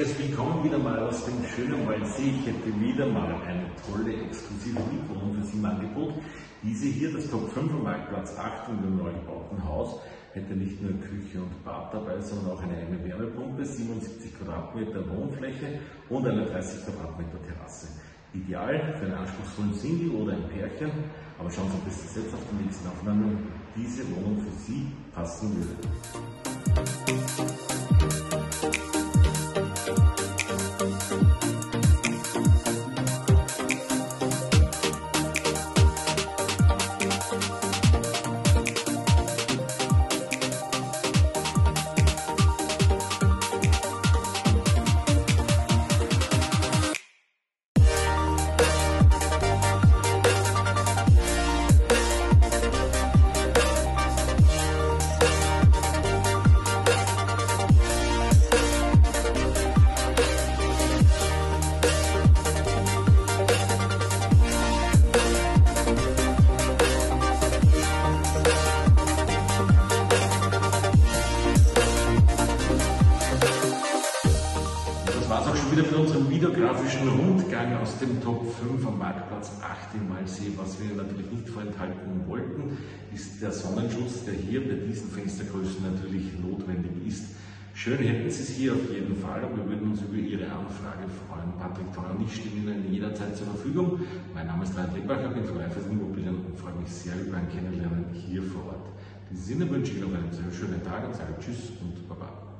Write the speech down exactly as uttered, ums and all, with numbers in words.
herzliches Willkommen wieder mal aus dem schönen Waldsee. Ich hätte wieder mal eine tolle, exklusive Mietwohnung für Sie im Angebot. Diese hier, das Top fünf am Marktplatz acht in dem neu gebauten Haus, hätte nicht nur Küche und Bad dabei, sondern auch eine eigene Wärmepumpe, siebenundsiebzig Quadratmeter Wohnfläche und eine dreißig Quadratmeter Terrasse. Ideal für einen anspruchsvollen Single oder ein Pärchen, aber schauen Sie, ob das jetzt auf der nächsten Aufnahme diese Wohnung für Sie passen würde. Das war es auch schon wieder für unseren videografischen Rundgang aus dem Top fünf am Marktplatz acht in Waldsee. Was wir natürlich nicht vorenthalten wollten, ist der Sonnenschutz, der hier bei diesen Fenstergrößen natürlich notwendig ist. Schön hätten Sie es hier auf jeden Fall und wir würden uns über Ihre Anfrage freuen. Patrick Theuer und ich stehen Ihnen jederzeit zur Verfügung. Mein Name ist Reinhard Lebbacher, ich bin von Live Immobilien und freue mich sehr über ein Kennenlernen hier vor Ort. In diesem Sinne wünsche ich Ihnen noch einen sehr schönen Tag und sage Tschüss und Baba.